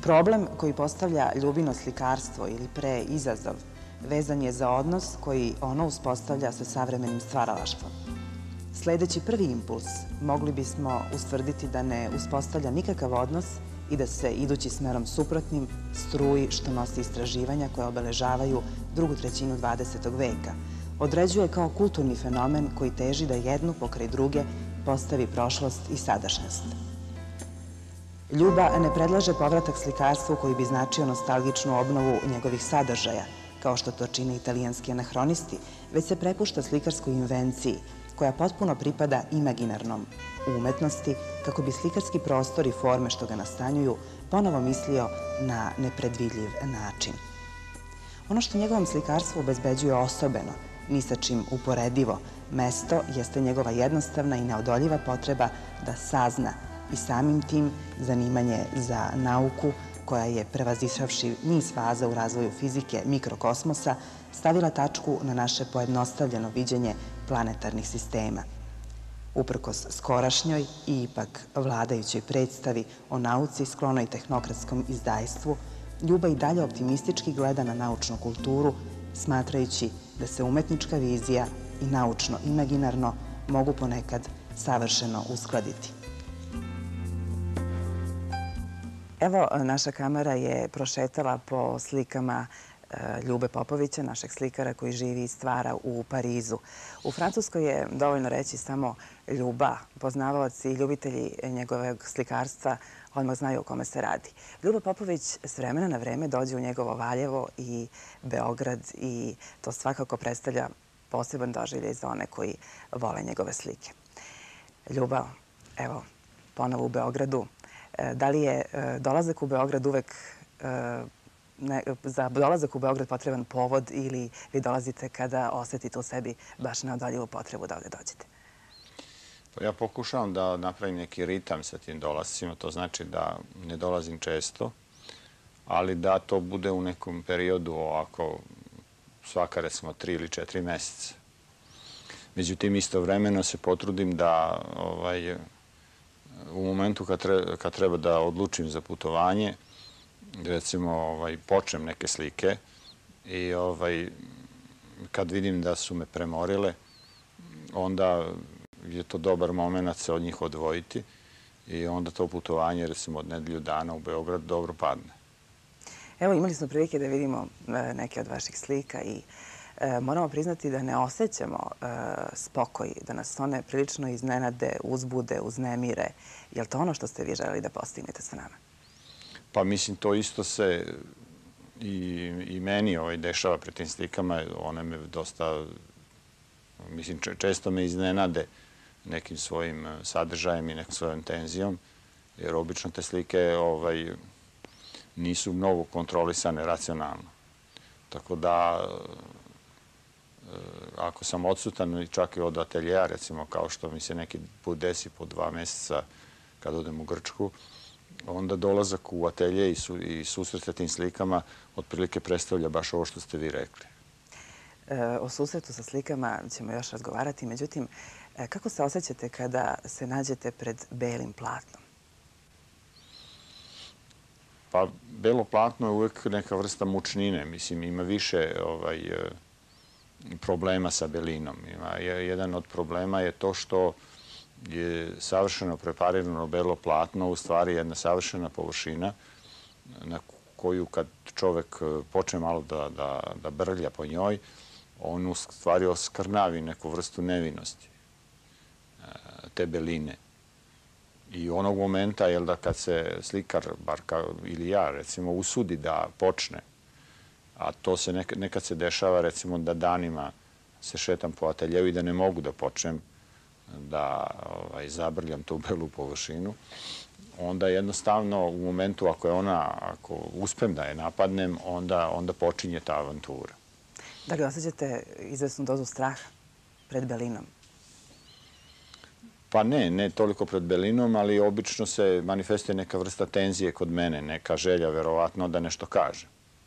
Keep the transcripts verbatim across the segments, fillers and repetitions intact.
Problem koji postavlja Ljubino slikarstvo ili pre izazov vezan je za odnos koji ono uspostavlja sa savremenim stvaralaštvom. Sledeći prvi impuls mogli bismo ustvrditi da ne uspostavlja nikakav odnos i da se, idući smerom suprotnim, struji što nosi istraživanja koje obeležavaju drugu trećinu dvadesetog veka, određuje kao kulturni fenomen koji teži da jednu pokraj druge postavi prošlost i sadašnjost. Ljuba ne predlaže povratak slikarstvu koji bi značio nostalgičnu obnovu njegovih sadržaja, kao što to čine italijanski anahronisti, već se prepušta slikarskoj invenciji, koja potpuno pripada imaginarnom umetnosti, kako bi slikarski prostor i forme što ga nastanjuju ponovo mislio na nepredvidljiv način. Ono što njegovom slikarstvu obezbeđuje osobeno, ni sa čim uporedivo, mesto jeste njegova jednostavna i neodoljiva potreba da sazna i samim tim zanimanje za nauku koja je, prevazišavši niz faza u razvoju fizike mikrokosmosa, stavila tačku na naše pojednostavljeno viđenje planetarnih sistema. Uprkos skorašnjoj i ipak vladajućoj predstavi o nauci sklonoj tehnokratskom izdajstvu, Ljuba i dalje optimistički gleda na naučnu kulturu, smatrajući da se umetnička vizija i naučno-imaginarno mogu ponekad savršeno uskladiti. Evo, naša kamera je prošetala po slikama Ljube Popovića, našeg slikara koji živi i stvara u Parizu. U Francuskoj je dovoljno reći samo Ljuba. Poznavaoci i ljubitelji njegovog slikarstva odmah znaju o kome se radi. Ljuba Popović s vremena na vreme dođe u njegovo Valjevo i Beograd i to svakako predstavlja poseban doživljaj za one koji vole njegove slike. Ljuba, evo, ponovo u Beogradu. Da li je dolazak u Beograd uvek za dolazak u Beograd potreban povod ili vi dolazite kada osetite u sebi baš neodoljivu potrebu da ovde dođete? Ja pokušavam da napravim neki ritam sa tim dolascima. To znači da ne dolazim često, ali da to bude u nekom periodu ovako svaka recimo tri ili četiri meseca. Međutim, istovremeno se potrudim da u momentu kad treba da odlučim za putovanje, recimo počnem neke slike i kad vidim da su me premorile, onda je to dobar moment se od njih odvojiti i onda to putovanje, recimo od nedelju dana u Beograd, dobro padne. Evo, imali smo prilike da vidimo neke od vaših slika i moramo priznati da ne osjećamo spokoj, da nas one prilično iznenade, uzbude, uznemire. Je li to ono što ste vi želeli da postignete sa nama? Pa mislim, to isto se i meni dešava pred tim slikama. One me dosta, mislim, često me iznenade nekim svojim sadržajem i nekom svojom tenzijom, jer obično te slike nisu mnogo kontrolisane racionalno. Tako da, ako sam odsutan čak i od ateljeja, recimo kao što mi se neki put desi po dva meseca kad odem u Grčku, onda dolazak u atelje i susret sa tim slikama otprilike predstavlja baš ovo što ste vi rekli. O susretu sa slikama ćemo još razgovarati. Međutim, kako se osjećate kada se nađete pred belim platnom? Pa, belo platno je uvek neka vrsta mučnine. Mislim, ima više problema sa belinom. Jedan od problema je to što je savršeno preparirano belo platno u stvari jedna savršena površina na koju kad čovek počne malo da brlja po njoj, on u stvari oskrnavi neku vrstu nevinosti te beline. I onog momenta, jel da kad se slikar, bar ili ja recimo, usudi da počne, a to se nekad se dešava recimo da danima se šetam po ateljevu i da ne mogu da počnem da zabrljam tu belu površinu, onda jednostavno u momentu ako je ona, ako uspem da je napadnem, onda počinje ta avantura. Da li osjećate izvesnu dozu straha pred belinom? Pa ne, ne toliko pred belinom, ali obično se manifestuje neka vrsta tenzije kod mene, neka želja verovatno da nešto kaže.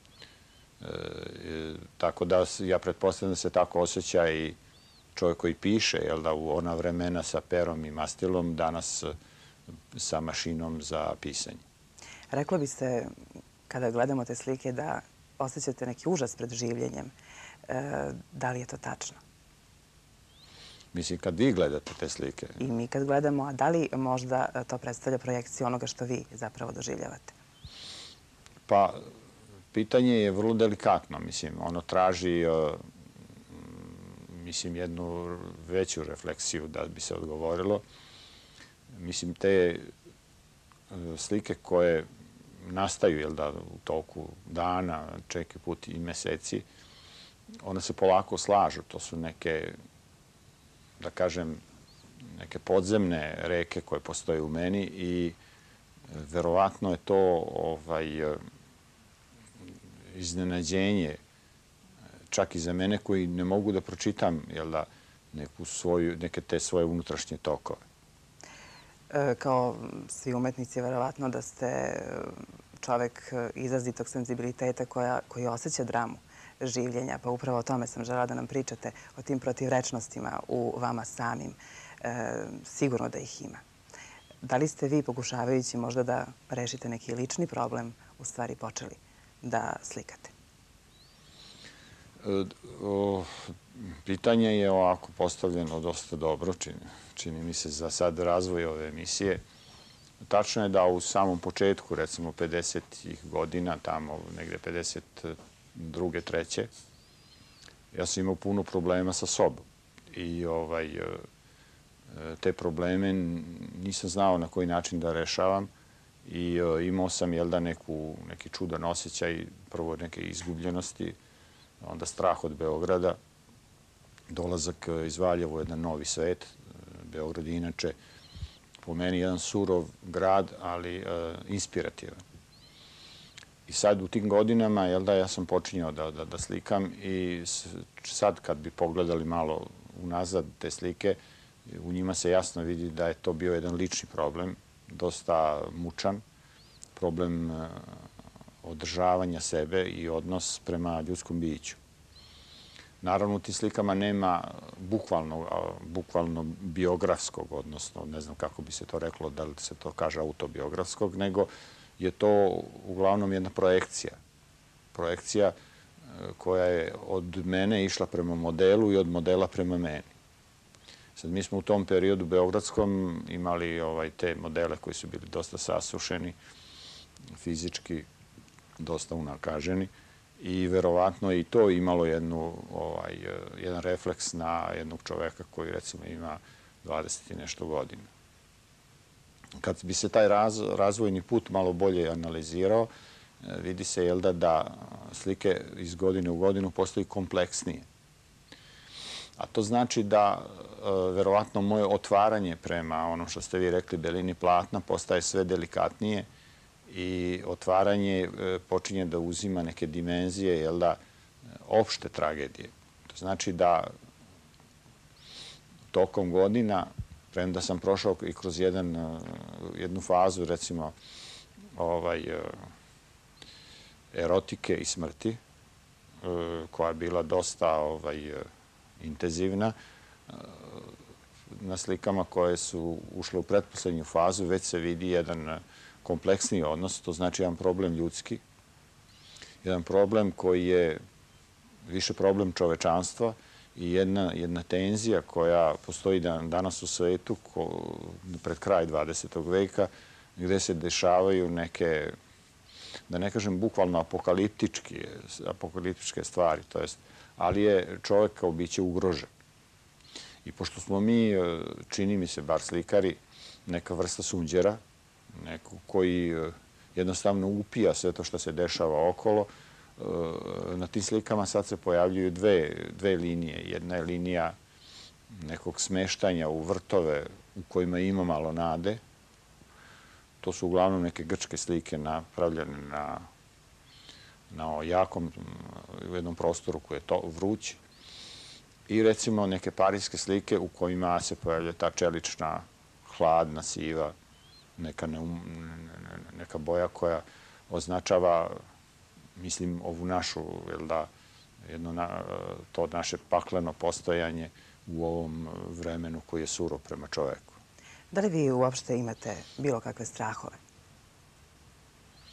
Tako da ja pretpostavljam da se tako osjeća i čovjek koji piše, jel da, u ona vremena sa perom i mastilom, danas sa mašinom za pisanje. Reklo bi se, kada gledamo te slike, da osjećate neki užas pred življenjem. Da li je to tačno? Mislim, kad vi gledate te slike. I mi kad gledamo, a da li možda to predstavlja projekciju onoga što vi zapravo doživljavate? Pa, pitanje je vrlo delikatno. Mislim, ono traži mislim, jednu veću refleksiju da bi se odgovorilo. Mislim, te slike koje nastaju, jel da, u toku dana, čeki put i meseci, one se polako slažu. To su neke, da kažem, neke podzemne reke koje postoje u meni i verovatno je to ovaj, iznenađenje čak i za mene koji ne mogu da pročitam, jel da, neku svoju, neke te svoje unutrašnje tokove. Kao svi umetnici, verovatno da ste čovek izrazitog senzibiliteta koji osjeća dramu življenja, pa upravo o tome sam želela da nam pričate, o tim protivrečnostima u vama samim. Sigurno da ih ima. Da li ste vi, pokušavajući možda da rešite neki lični problem, u stvari počeli da slikate? Pitanje je ovako postavljeno dosta dobro, čini mi se za sad razvoj ove emisije. Tačno je da u samom početku, recimo pedesetih godina, tamo negde pedeset druge, treće, ja sam imao puno problema sa sobom. I te probleme nisam znao na koji način da rešavam i imao sam, jel da, neki čudan osjećaj, prvo neke izgubljenosti, onda strah od Beograda, dolazak iz Valjeva u jedan novi svet. Beograd je inače po meni jedan surov grad, ali inspirativan. I sad u tim godinama, jel da, ja sam počinjao da slikam i sad kad bi pogledali malo unazad te slike, u njima se jasno vidi da je to bio jedan lični problem, dosta mučan, problem održavanja sebe i odnos prema ljudskom biću. Naravno, u tim slikama nema bukvalno biografskog, odnosno ne znam kako bi se to reklo, da li se to kaže autobiografskog, nego je to uglavnom jedna projekcija. Projekcija koja je od mene išla prema modelu i od modela prema meni. Sad, mi smo u tom periodu beogradskom imali te modele koji su bili dosta sasušeni, fizički dosta unakaženi i verovatno je i to imalo jedan refleks na jednog čoveka koji recimo ima dvadeset i nešto godina. Kad bi se taj razvojni put malo bolje analizirao, vidi se, jel da, da slike iz godine u godinu postaju kompleksnije. A to znači da verovatno moje otvaranje prema onom što ste vi rekli, belini platna, postaje sve delikatnije i otvaranje počinje da uzima neke dimenzije, jel da, opšte tragedije. To znači da tokom godina, premda sam prošao i kroz jednu fazu, recimo, erotike i smrti, koja je bila dosta intenzivna, na slikama koje su ušle u pretposlednju fazu već se vidi jedan kompleksniji odnos, to znači jedan problem ljudski, jedan problem koji je više problem čovečanstva i jedna tenzija koja postoji danas u svetu pred kraj dvadesetog veka, gde se dešavaju neke, da ne kažem bukvalno apokaliptičke stvari, to jest, ali je čovek kao biće ugrožen. I pošto smo mi, čini mi se, bar slikari, neka vrsta sunđera, neko koji jednostavno upija sve to što se dešava okolo, na tim slikama sad se pojavljuju dve linije. Jedna je linija nekog smeštanja u vrtove u kojima ima malo nade. To su uglavnom neke grčke slike napravljene na jakom, u jednom prostoru koji je vruć. I recimo neke parijske slike u kojima se pojavlja ta čelična, hladna, siva, neka boja koja označava, mislim, ovu našu, jel da, to naše pakleno postojanje u ovom vremenu koji je surov prema čoveku. Da li vi uopšte imate bilo kakve strahove?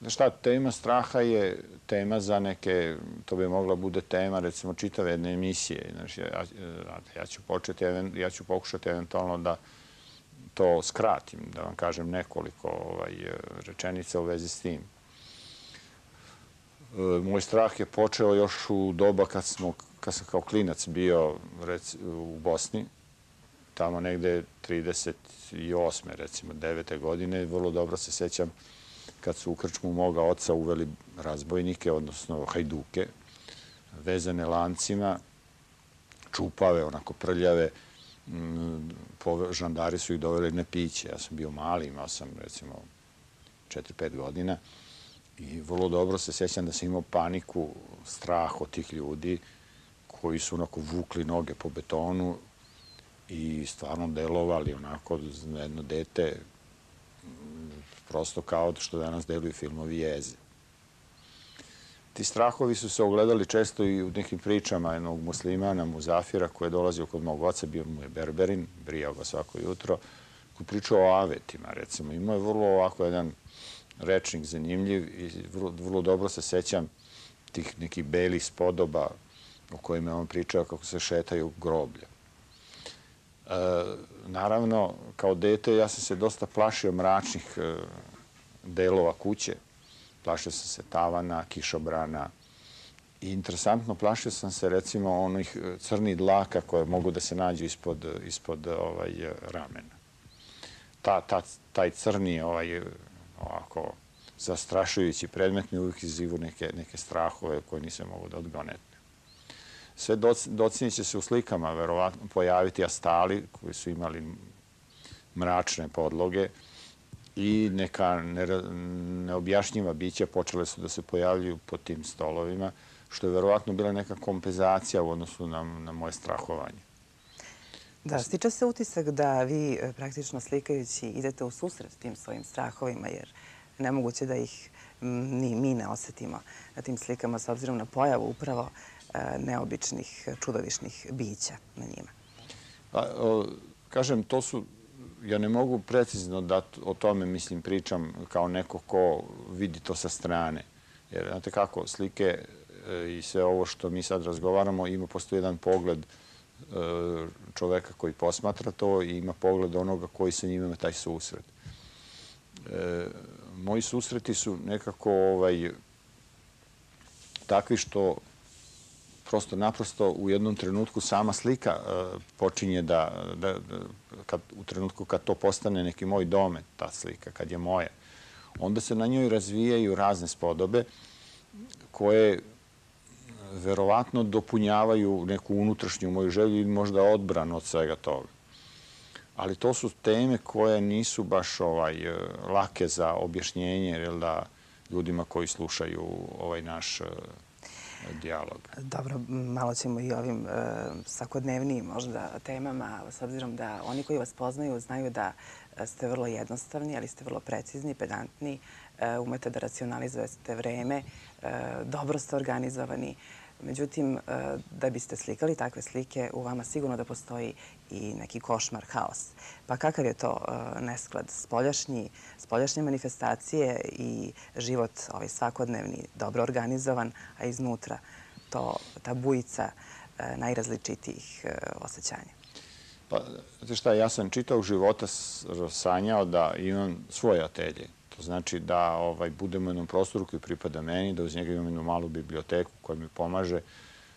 Šta, tema straha je tema za neke, to bi mogla bude tema, recimo, čitave jedne emisije. Znači, ja, ja ću početi, ja ću pokušati eventualno da to skratim, da vam kažem nekoliko ovaj, rečenica u vezi s tim. Moj strah je počeo još u doba kad, smo, kad sam kao klinac bio rec, u Bosni, tamo negde trideset osme recimo, devete godine. Vrlo dobro se sećam kad su u krčmu moga oca uveli razbojnike, odnosno hajduke, vezane lancima, čupave, onako prljave. Žandari su ih doveli na piće. Ja sam bio mali, imao sam recimo četiri pet godina i vrlo dobro se sećam da sam imao paniku, strah od tih ljudi koji su onako vukli noge po betonu i stvarno delovali onako na jedno dete, prosto kao što danas deluju filmovi Jeze. Ti strahovi su se ogledali često i u nekim pričama jednog muslimana, Muzafira, koji je dolazio kod mog oca, bio mu je berberin, brijao ga svako jutro, koji pričao o avetima, recimo. Imao je vrlo ovako jedan rečnik zanimljiv i vrlo, vrlo dobro se sećam tih nekih belih spodoba o kojima je on pričao kako se šetaju groblja. E, naravno, kao dete ja sam se dosta plašio mračnih e, delova kuće. Plašio sam se tavana, kišobrana i interesantno plašio sam se recimo onih crnih dlaka koje mogu da se nađu ispod, ispod ovaj, ramena. Ta, ta, taj crni ovaj, ovako zastrašujući predmet mi uvijek izivu neke, neke strahove koje nisam mogu da odgonetnem. Sve docinje će se u slikama verovatno pojaviti astali koji su imali mračne podloge i neka neobjašnjiva bića počele su da se pojavljuju po tim stolovima, što je verovatno bila neka kompenzacija u odnosu na, na moje strahovanje. Da, stiče se utisak da vi praktično slikajući idete u susret tim svojim strahovima, jer nemoguće da ih ni mi ne osetimo na tim slikama s obzirom na pojavu upravo neobičnih, čudovišnih bića na njima. Pa, o, kažem, to su, ja ne mogu precizno da o tome, mislim, pričam kao neko ko vidi to sa strane. Jer, znate kako, slike i sve ovo što mi sad razgovaramo, ima postoji jedan pogled čoveka koji posmatra to i ima pogled onoga koji sa njim ima taj susret. E, moji susreti su nekako ovaj, takvi što prosto naprosto u jednom trenutku sama slika uh, počinje da, da, da kad, u trenutku kad to postane neki moj domet, ta slika, kad je moja, onda se na njoj razvijaju razne spodobe koje verovatno dopunjavaju neku unutrašnju moju želju ili možda odbranu od svega toga. Ali to su teme koje nisu baš ovaj, lake za objašnjenje jer da, ljudima koji slušaju ovaj naš dijalog. Dobro, malo ćemo i ovim e, svakodnevnijim možda temama, s obzirom da oni koji vas poznaju znaju da ste vrlo jednostavni, ali ste vrlo precizni, pedantni, e, umete da racionalizujete vreme, e, dobro ste organizovani. Međutim, e, da biste slikali takve slike, u vama sigurno da postoji i neki košmar, haos. Pa kakav je to e, nesklad spoljašnji, spoljašnje manifestacije i život ovaj svakodnevni, dobro organizovan, a iznutra to, ta bujica e, najrazličitijih e, osjećanja? Pa, znate šta, ja sam čitao života sanjao da imam svoje atelje. To znači da ovaj, budem u jednom prostoru koji pripada meni, da uz njega imam jednu malu biblioteku koja mi pomaže e,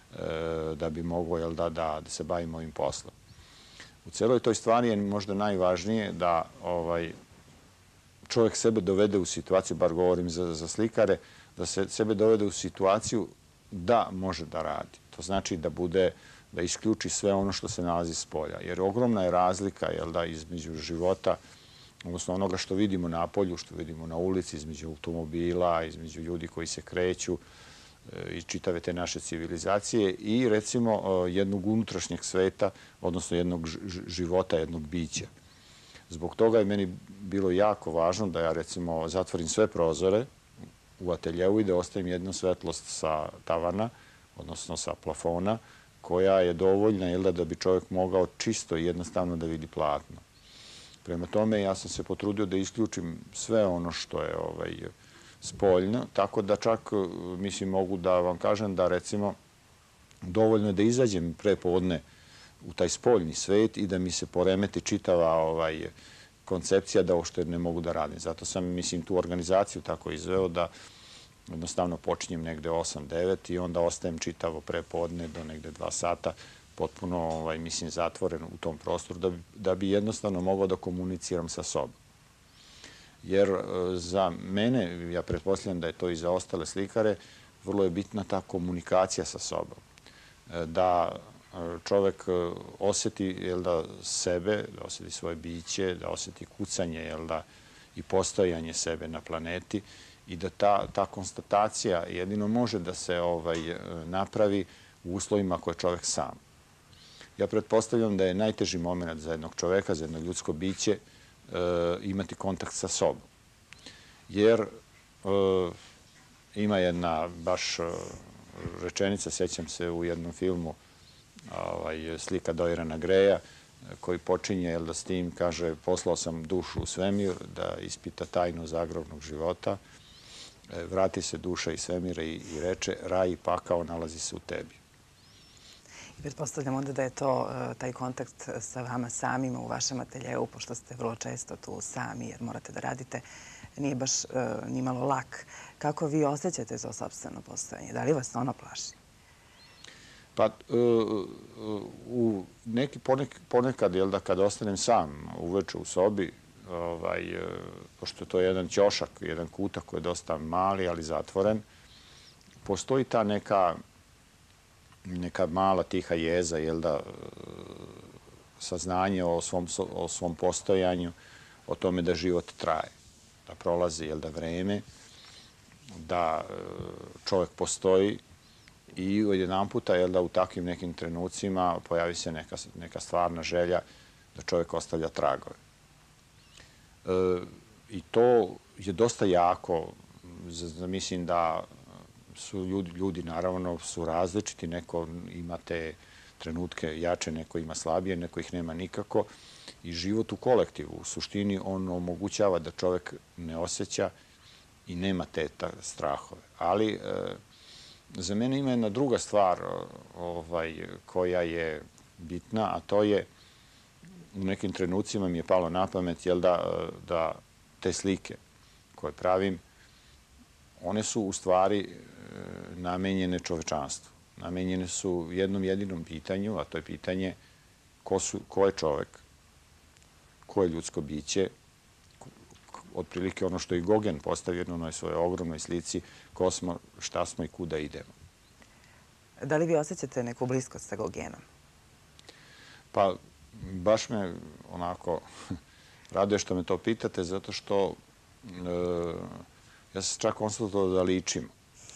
da bi mogao jel, da, da, da se bavim ovim poslom. U celoj toj stvari je možda najvažnije da ovaj, čovjek sebe dovede u situaciju, bar govorim za, za slikare, da se sebe dovede u situaciju da može da radi. To znači da bude, da isključi sve ono što se nalazi s polja. Jer ogromna je razlika jel, da, između života, odnosno onoga što vidimo na polju, što vidimo na ulici, između automobila, između ljudi koji se kreću i čitave te naše civilizacije i recimo jednog unutrašnjeg sveta, odnosno jednog života, jednog bića. Zbog toga je meni bilo jako važno da ja recimo zatvorim sve prozore u ateljeu i da ostavim jednu svetlost sa tavana, odnosno sa plafona, koja je dovoljna jel, da bi čovjek mogao čisto i jednostavno da vidi platno. Prema tome, ja sam se potrudio da isključim sve ono što je ovaj, spoljno, tako da čak, mislim, mogu da vam kažem da, recimo, dovoljno je da izađem prepodne u taj spoljni svet i da mi se poremeti čitava ovaj, koncepcija da uopšte ne mogu da radim. Zato sam, mislim, tu organizaciju tako izveo da jednostavno počinjem negde osam devet i onda ostajem čitavo prepodne do negde dva sata, potpuno, ovaj, mislim, zatvoren u tom prostoru da bi, da bi jednostavno mogao da komuniciram sa sobom. Jer za mene, ja pretpostavljam da je to i za ostale slikare, vrlo je bitna ta komunikacija sa sobom. Da čovek osjeti, jel da, sebe, da osjeti svoje biće, da osjeti kucanje, jel da, i postojanje sebe na planeti i da ta, ta konstatacija jedino može da se ovaj, napravi u uslovima koje je čovek sam. Ja pretpostavljam da je najteži moment za jednog čoveka, za jedno ljudsko biće, imati kontakt sa sobom. Jer ima jedna baš rečenica, sećam se u jednom filmu, slika Doriana Greja, koji počinje, jel da, s tim, kaže, poslao sam dušu u svemir da ispita tajnu zagrobnog života, vrati se duša iz svemira i reče, raj i pakao nalazi se u tebi. I pretpostavljam onda da je to taj kontakt sa vama samima u vašem ateljeu, pošto ste vrlo često tu sami jer morate da radite, nije baš ni malo lak. Kako vi osjećate za sopstveno postojanje? Da li vas ono plaši? Pa, u neki, ponekad, jel da, kad ostanem sam uveče u sobi, ovaj, pošto to je jedan ćošak, jedan kutak koji je dosta mali, ali zatvoren, postoji ta neka neka mala tiha jeza, jel da, saznanje o svom, o svom postojanju, o tome da život traje, da prolazi, jel da, vreme, da čovjek postoji i jedan puta, jel da, u takvim nekim trenucima pojavi se neka, neka stvarna želja da čovjek ostavlja tragove. E, I to je dosta jako, mislim da su ljudi, ljudi naravno su različiti, neko ima te trenutke jače, neko ima slabije, neko ih nema nikako. I život u kolektivu, u suštini, on omogućava da čovek ne osjeća i nema te strahove. Ali e, za mene ima jedna druga stvar ovaj, koja je bitna, a to je u nekim trenucima mi je palo na pamet, jel da, da te slike koje pravim, one su u stvari namenjene čovečanstvu. Namenjene su jednom jedinom pitanju, a to je pitanje ko, su, ko je čovek, ko je ljudsko biće, otprilike ono što je Gogen postavio na onoj svojoj ogromnoj slici, ko smo, šta smo i kuda idemo. Da li vi osjećate neku bliskost sa Gogenom? Pa, baš me onako raduje što me to pitate, zato što e, ja sam čak konstatovao da ličimo.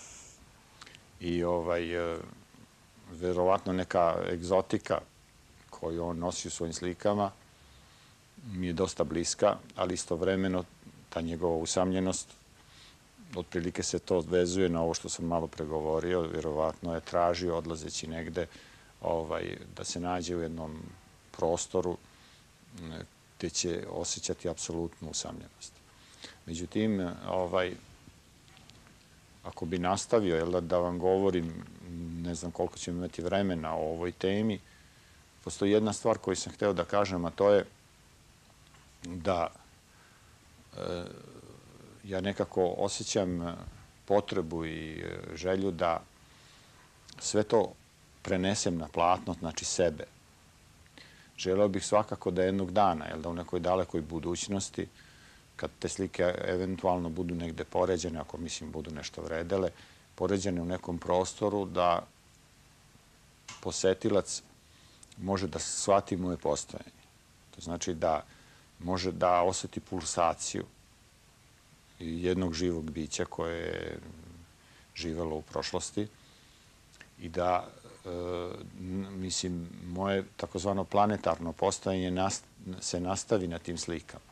I ovaj, e, verovatno neka egzotika koju on nosi u svojim slikama mi je dosta bliska, ali istovremeno ta njegova usamljenost, otprilike se to vezuje na ovo što sam malo pregovorio, verovatno je tražio odlazeći negde ovaj, da se nađe u jednom prostoru gde će osjećati apsolutnu usamljenost. Međutim, ovaj, ako bi nastavio, jel da, da vam govorim, ne znam koliko ćemo imati vremena o ovoj temi, postoji jedna stvar koju sam hteo da kažem, a to je da e, ja nekako osjećam potrebu i želju da sve to prenesem na platno, znači sebe. Želeo bih svakako da jednog dana, jel da, u nekoj dalekoj budućnosti, kad te slike eventualno budu negde poređene, ako mislim budu nešto vredele, poređene u nekom prostoru, da posetilac može da shvati moje postojanje. To znači da može da osjeti pulsaciju jednog živog bića koje je živelo u prošlosti i da, e, mislim, moje takozvano planetarno postojanje nast, se nastavi na tim slikama.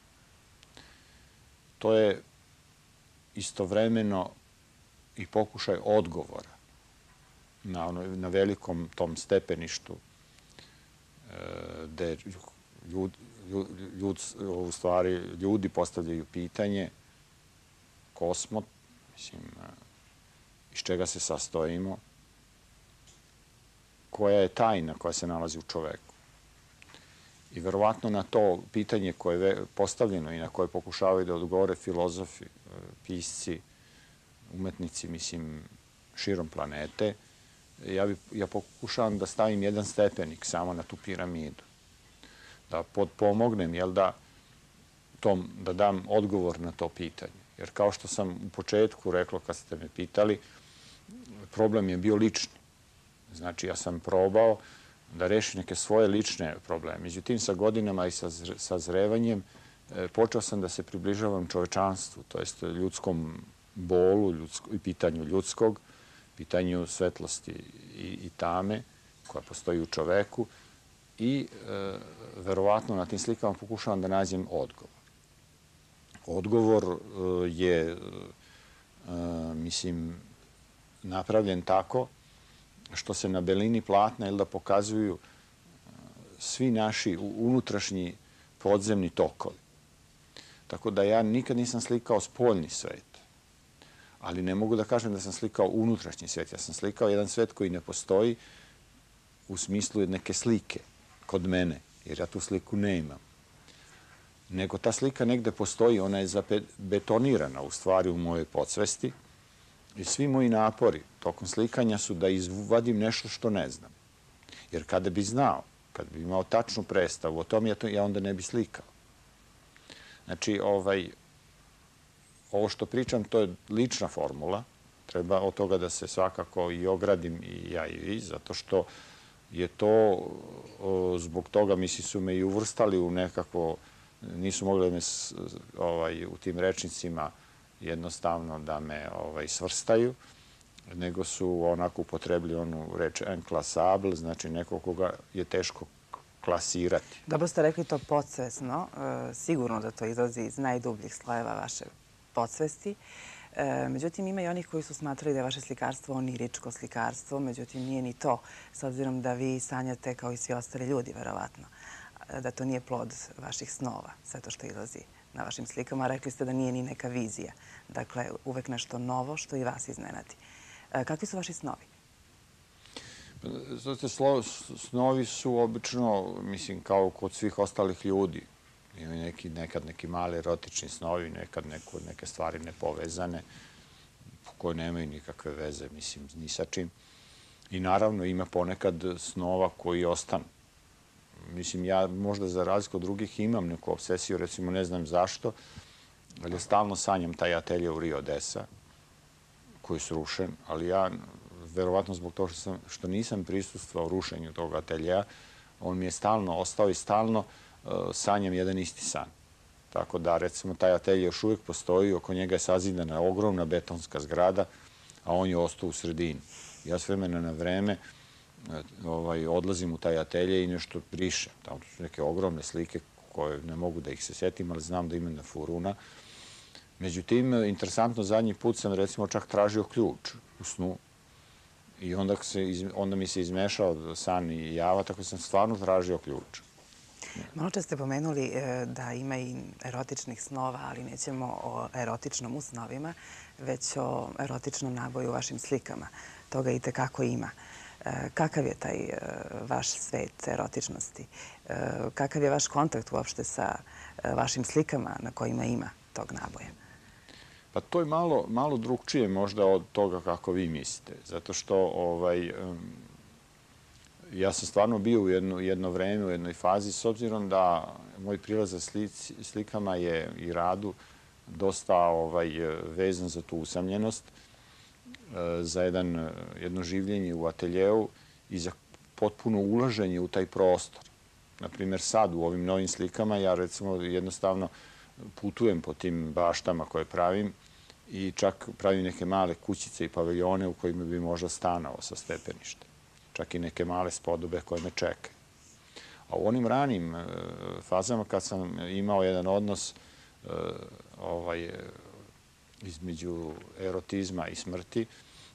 To je istovremeno i pokušaj odgovora na, ono, na velikom tom stepeništu e, gde ljud, ljud, ljud, u stvari ljudi postavljaju pitanje ko smo, mislim, iz čega se sastojimo, koja je tajna koja se nalazi u čoveku. I verovatno na to pitanje koje je postavljeno i na koje pokušavaju da odgovore filozofi, pisci, umetnici, mislim, širom planete, ja, bi, ja pokušavam da stavim jedan stepenik samo na tu piramidu. Da potpomognem, jel da, tom, da dam odgovor na to pitanje. Jer kao što sam u početku rekla kad ste me pitali, problem je bio lični. Znači, ja sam probao da rešim neke svoje lične probleme. Međutim, sa godinama i sa sazrevanjem počeo sam da se približavam čovečanstvu, to jest ljudskom bolu ljudsko, i pitanju ljudskog, pitanju svetlosti i, i tame koja postoji u čoveku i e, verovatno na tim slikama pokušavam da nađem odgovor. Odgovor e, je, e, mislim, napravljen tako što se na belini platna ili da pokazuju svi naši unutrašnji podzemni tokovi. Tako da ja nikad nisam slikao spoljni svet, ali ne mogu da kažem da sam slikao unutrašnji svet. Ja sam slikao jedan svet koji ne postoji u smislu neke slike kod mene, jer ja tu sliku ne imam. Nego ta slika negde postoji, ona je zabetonirana u stvari u mojoj podsvesti i svi moji napori tokom slikanja su da izvadim nešto što ne znam. Jer kada bi znao, kada bi imao tačnu predstavu o tom, ja, to, ja onda ne bi slikao. Znači, ovaj, ovo što pričam, to je lična formula. Treba od toga da se svakako i ogradim i ja i vi, zato što je to, zbog toga, misli, su me i uvrstali u nekako, nisu mogli da me ovaj, u tim rečnicima jednostavno da me ovaj, svrstaju, nego su onako upotrebili onu reč inclassable, znači neko koga je teško klasirati. Dobro ste rekli to podsvesno. Sigurno da to izlazi iz najdubljih slojeva vaše podsvesti. Međutim, ima i onih koji su smatrali da je vaše slikarstvo oniričko slikarstvo, međutim nije ni to, s obzirom da vi sanjate kao i svi ostali ljudi, verovatno, da to nije plod vaših snova, sve to što izlazi na vašim slikama. Rekli ste da nije ni neka vizija. Dakle, uvek nešto novo što i vas iznenadi. Kakvi su vaši snovi? Znate, snovi su obično, mislim, kao kod svih ostalih ljudi. Imaju neki, nekad neki mali erotični snovi, nekad neko, neke stvari nepovezane, koje nemaju nikakve veze, mislim, ni sa čim. I naravno ima ponekad snova koji ostanu. Mislim, ja možda za razliku od drugih imam neku obsesiju, recimo ne znam zašto, ali stalno sanjam taj atelje u Rio Desa, koji je srušen, ali ja, verovatno zbog toga što, sam, što nisam prisustvovao rušenju tog ateljeja, on mi je stalno ostao i stalno uh, sanjam jedan isti san. Tako da, recimo, taj atelje još uvijek postoji, oko njega je sazidana ogromna betonska zgrada, a on je ostao u sredini. Ja s vremena na vreme ovaj, odlazim u taj atelje i nešto brišem. Tamo su neke ogromne slike koje ne mogu da ih se sjetim, ali znam da ima na furuna. Međutim, interesantno, zadnji put sam recimo čak tražio ključ u snu i onda, se, onda mi se izmešao san i java, tako sam stvarno tražio ključ. Malo čas ste pomenuli da ima i erotičnih snova, ali nećemo o erotičnom u snovima, već o erotičnom naboju u vašim slikama. Toga i tekako ima. Kakav je taj vaš svet erotičnosti? Kakav je vaš kontakt uopšte sa vašim slikama na kojima ima tog naboja? Pa to je malo, malo drugčije možda od toga kako vi mislite. Zato što ovaj, um, ja sam stvarno bio u jedno, jedno vreme, u jednoj fazi, s obzirom da moj prilaz za slici, slikama je i radu dosta ovaj, vezan za tu usamljenost, za jedan, jedno življenje u ateljeu i za potpuno ulaženje u taj prostor. Naprimjer, sad u ovim novim slikama ja recimo jednostavno putujem po tim baštama koje pravim i čak pravim neke male kućice i paviljone u kojima bi možda stanao sa stepenište. Čak i neke male spodobe koje me čekaju. A u onim ranim fazama kad sam imao jedan odnos ovaj, između erotizma i smrti,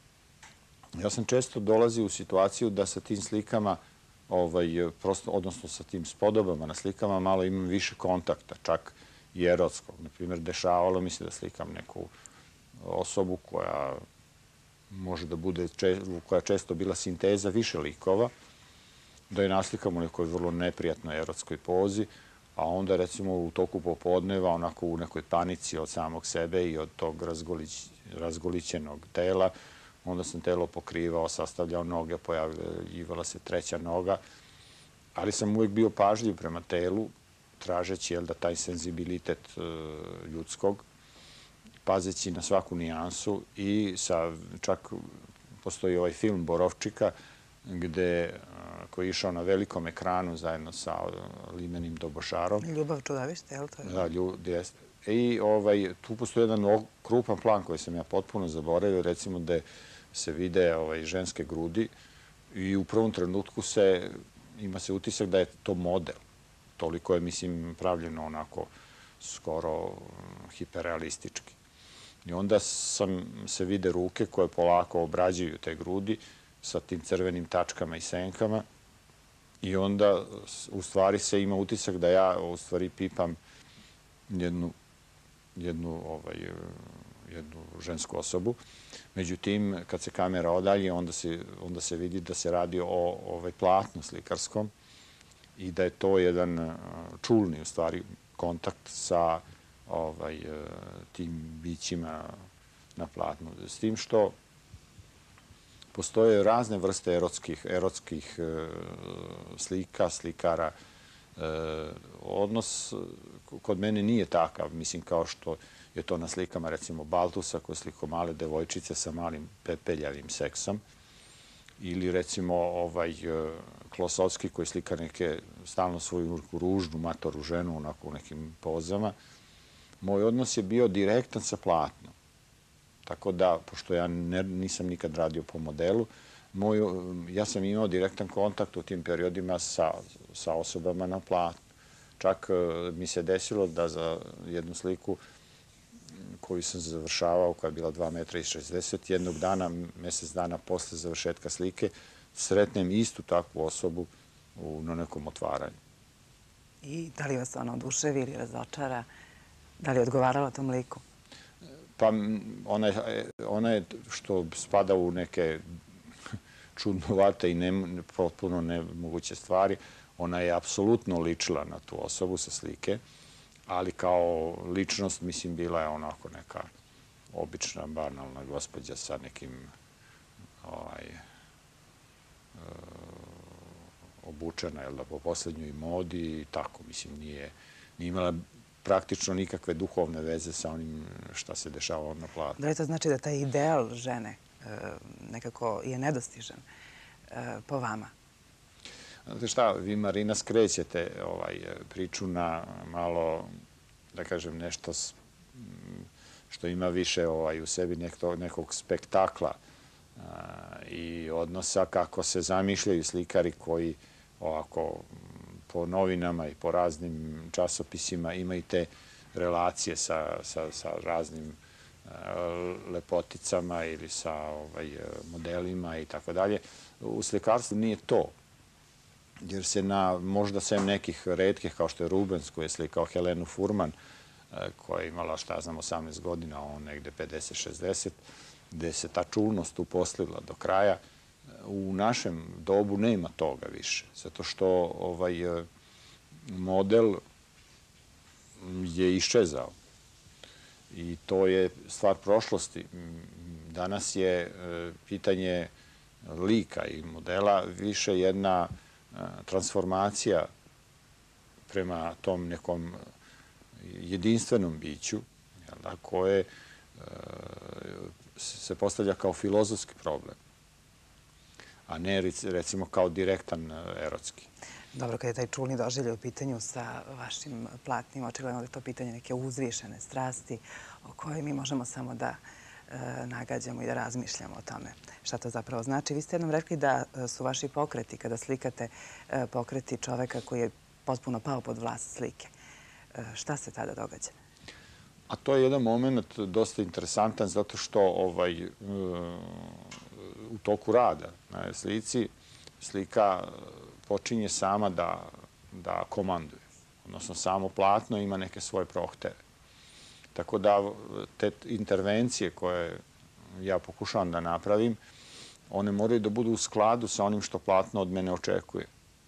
ja sam često dolazio u situaciju da sa tim slikama, ovaj, prosto, odnosno sa tim spodobama na slikama, malo imam više kontakta, čak i erotskog. Naprimjer, dešavalo mi se da slikam neku osobu koja može da bude, koja je često bila sinteza više likova, da je naslikam u nekoj vrlo neprijatnoj erotskoj pozi, a onda recimo u toku popodneva, onako u nekoj panici od samog sebe i od tog razgolić, razgolićenog tela, onda sam telo pokrivao, sastavljao noge, pojavljivala se treća noga, ali sam uvijek bio pažljiv prema telu, tražeći jel, da taj senzibilitet e, ljudskog, pazeći na svaku nijansu i sa, čak postoji ovaj film Borovčika, gde, koji je išao na velikom ekranu zajedno sa Limenim Dobošarom. Ljubav čudovište, je li to? Da, ljud, jeste. I ovaj, tu postoji jedan krupan plan koji sam ja potpuno zaboravio, recimo da se vide ovaj, ženske grudi i u prvom trenutku se, ima se utisak da je to model. Toliko je, mislim, pravljeno onako skoro hiperrealistički. I onda sam se vide ruke koje polako obrađuju te grudi sa tim crvenim tačkama i senkama i onda u stvari se ima utisak da ja u stvari pipam jednu, jednu, ovaj, jednu žensku osobu. Međutim, kad se kamera odalji, onda se, onda se vidi da se radi o ovaj, platnu slikarskom i da je to jedan čulni u stvari kontakt sa ovaj, tim bićima na platnu. S tim što postoje razne vrste erotskih, erotskih e, slika, slikara. E, odnos kod mene nije takav, mislim kao što je to na slikama recimo Baltusa koji je sliko male devojčice sa malim pepeljavim seksom ili recimo ovaj Klosovski koji slika neke stalno svoju ružnu matoru ženu onako u nekim pozama. Moj odnos je bio direktan sa platnom. Tako da, pošto ja ne, nisam nikad radio po modelu, moj, ja sam imao direktan kontakt u tim periodima sa, sa osobama na platnu. Čak mi se desilo da za jednu sliku koju sam završavao, koja je bila dva metra i šezdeset, jednog dana, mesec dana posle završetka slike, sretnem istu takvu osobu u, na nekom otvaranju. I da li vas ona oduševi ili razočara? Da li je odgovarala tom liku? Pa ona je, ona je što spada u neke čudnovate i ne, potpuno nemoguće stvari, ona je apsolutno ličila na tu osobu sa slike, ali kao ličnost, mislim, bila je onako neka obična, banalna gospođa sa nekim ovaj, e, obučena, jel da, po poslednjoj modi i tako, mislim, nije, nije imala praktično nikakve duhovne veze sa onim šta se dešava na platnu. Da li to znači da taj ideal žene nekako je nedostižan po vama? Znate šta, vi, Marina, skrećete ovaj, priču na malo, da kažem, nešto što ima više ovaj, u sebi nekog, nekog spektakla a, i odnosa kako se zamišljaju slikari koji ovako po novinama i po raznim časopisima imaju te relacije sa, sa, sa raznim lepoticama ili sa ovaj, modelima i tako dalje. U slikarstvu nije to. Jer se na možda sem nekih retkih, kao što je Rubens koji je slikao Helenu Furman, koja je imala, šta znam, osamnaest godina, on negde pedeset šezdeset, gde se ta čulnost uposlila do kraja. U našem dobu nema toga više, zato što ovaj model je iščezao. I to je stvar prošlosti. Danas je pitanje lika i modela više jedna transformacija prema tom nekom jedinstvenom biću, koje se postavlja kao filozofski problem, a ne recimo kao direktan erotski. Dobro, kada je taj čulni doživljaj u pitanju sa vašim platnim, očigledno da je to pitanje neke uzvišene strasti o kojoj mi možemo samo da nagađamo i da razmišljamo o tome šta to zapravo znači. Vi ste jednom rekli da su vaši pokreti, kada slikate pokreti čoveka koji je potpuno pao pod vlast slike. Šta se tada događa? A to je jedan moment dosta interesantan zato što ovaj, u toku rada na slici slika počinje sama da, da komanduje. Odnosno, samo platno ima neke svoje prohteve. Tako da te intervencije koje ja pokušavam da napravim, one moraju da budu u skladu sa onim što platno od mene očekuje.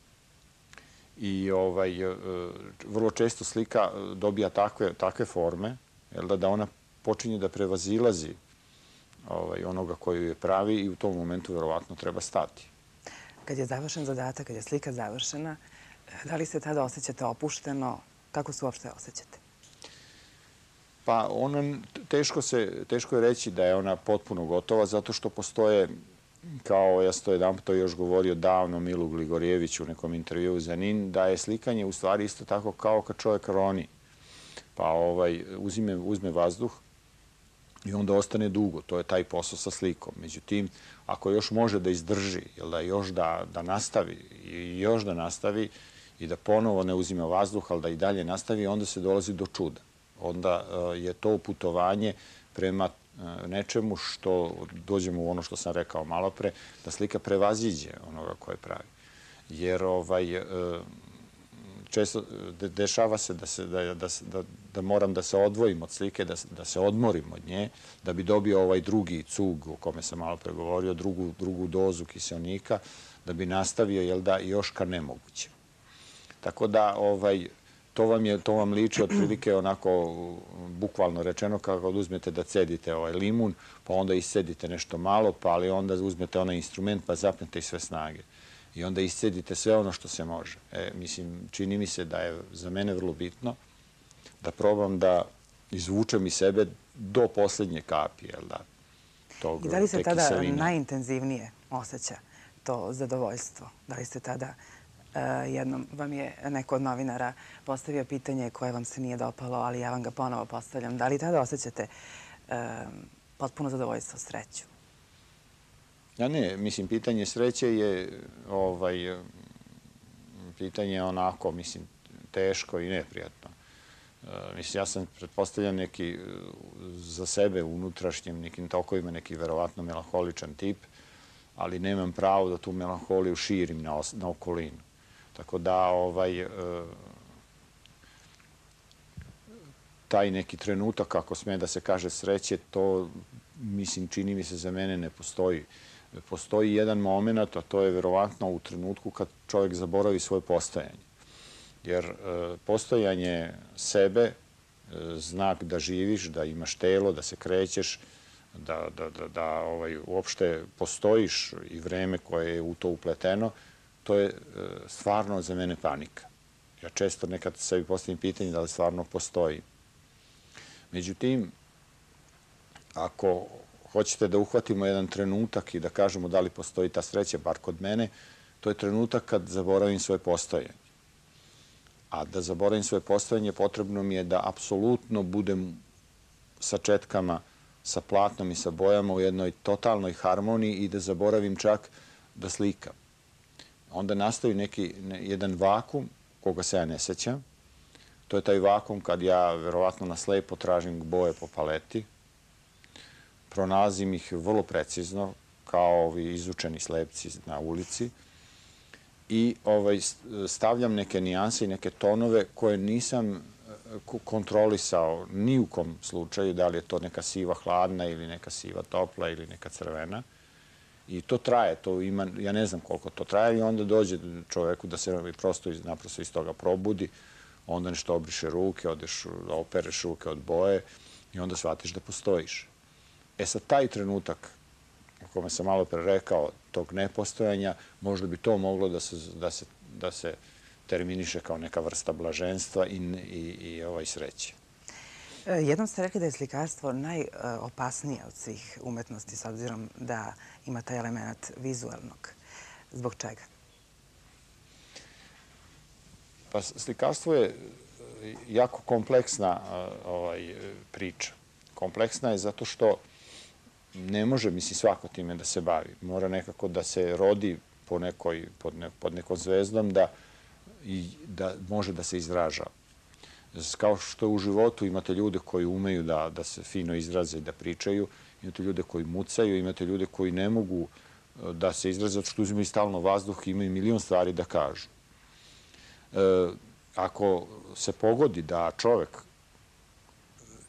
I ovaj, vrlo često slika dobija takve, takve forme, jel da, da ona počinje da prevazilazi ovaj, onoga koju je pravi i u tom momentu verovatno treba stati. Kad je završen zadatak, kad je slika završena, da li se tada osjećate opušteno? Kako se uopšte osjećate? Pa ona, teško, se, teško je reći da je ona potpuno gotova, zato što postoje, kao ja sam to jedan to još govorio davno Milu Gligorijeviću u nekom intervjuu za Nin, da je slikanje u stvari isto tako kao kad čovjek roni. Pa ovaj, uzime, uzme vazduh i onda ostane dugo. To je taj posao sa slikom. Međutim, ako još može da izdrži, jel da još da, da nastavi i još da nastavi i da ponovo ne uzima vazduh, ali da i dalje nastavi, onda se dolazi do čuda. Onda je to putovanje prema nečemu što, dođemo u ono što sam rekao malo pre, da slika prevaziđe onoga koje pravi. Jer ovaj, često dešava se da, se, da, da, da, da moram da se odvojim od slike, da, da se odmorim od nje, da bi dobio ovaj drugi cug o kome sam malo pre govorio, drugu, drugu dozu kiseonika, da bi nastavio, jel da, još ka nemogućem. Tako da, ovaj, to vam, je, to vam liči otprilike onako, bukvalno rečeno, kako uzmete da cedite ovaj limun, pa onda iscedite nešto malo, pa ali onda uzmete onaj instrument pa zapnete i sve snage. I onda iscedite sve ono što se može. E, mislim, čini mi se da je za mene vrlo bitno da probam da izvučem iz sebe do posljednje kapi, jel da, tog, I da li se tada kiseline. Najintenzivnije osjeća to zadovoljstvo? Da li ste tada, uh, jednom vam je neko od novinara postavio pitanje koje vam se nije dopalo, ali ja vam ga ponovo postavljam. Da li tada osjećate uh, potpuno zadovoljstvo, sreću? Ja ne, mislim, pitanje sreće je ovaj, pitanje onako, mislim, teško i neprijatno. E, mislim, ja sam pretpostavljam neki za sebe unutrašnjim nekim tokovima, neki verovatno melanholičan tip, ali nemam pravo da tu melanholiju širim na, os, na okolinu. Tako da, ovaj, e, taj neki trenutak, ako sme da se kaže sreće, to, mislim, čini mi se za mene ne postoji. Postoji jedan moment, a to je verovatno u trenutku kad čovjek zaboravi svoje postojanje. Jer e, postojanje sebe, e, znak da živiš, da imaš telo, da se krećeš, da, da, da, da ovaj, uopšte postojiš i vreme koje je u to upleteno, to je e, stvarno za mene panika. Ja često nekad sebi postavim pitanje da li stvarno postoji. Međutim, ako hoćete da uhvatimo jedan trenutak i da kažemo da li postoji ta sreća, bar kod mene, to je trenutak kad zaboravim svoje postojanje. A da zaboravim svoje postojanje, potrebno mi je da apsolutno budem sa četkama, sa platnom i sa bojama u jednoj totalnoj harmoniji i da zaboravim čak da slikam. Onda nastavi neki jedan vakum koga se ja ne sećam. To je taj vakum kad ja verovatno na slepo tražim boje po paleti, pronalazim ih vrlo precizno, kao ovi izučeni slepci na ulici i ovaj, stavljam neke nijanse i neke tonove koje nisam kontrolisao ni u kom slučaju, da li je to neka siva hladna ili neka siva topla ili neka crvena. I to traje, to ima, ja ne znam koliko to traje i onda dođe čoveku da se prosto iz, naprosto iz toga probudi, onda nešto obriše ruke, odeš da opereš ruke od boje i onda shvatiš da postojiš. E sad, taj trenutak, o kome sam malo pre rekao, tog nepostojanja, možda bi to moglo da se, da se, da se terminiše kao neka vrsta blaženstva i, i, i ovaj sreće. Jednom ste rekli da je slikarstvo najopasnije od svih umetnosti, s obzirom da ima taj element vizualnog. Zbog čega? Pa slikarstvo je jako kompleksna ovaj, priča. Kompleksna je zato što ne može, mislim, svako time da se bavi. Mora nekako da se rodi po nekoj, pod, ne, pod nekom zvezdom da, i, da može da se izražava. Kao što u životu imate ljude koji umeju da, da se fino izraze i da pričaju, imate ljude koji mucaju, imate ljude koji ne mogu da se izraze, zato što uzimaju stalno vazduh i imaju milion stvari da kažu. E, ako se pogodi da čovek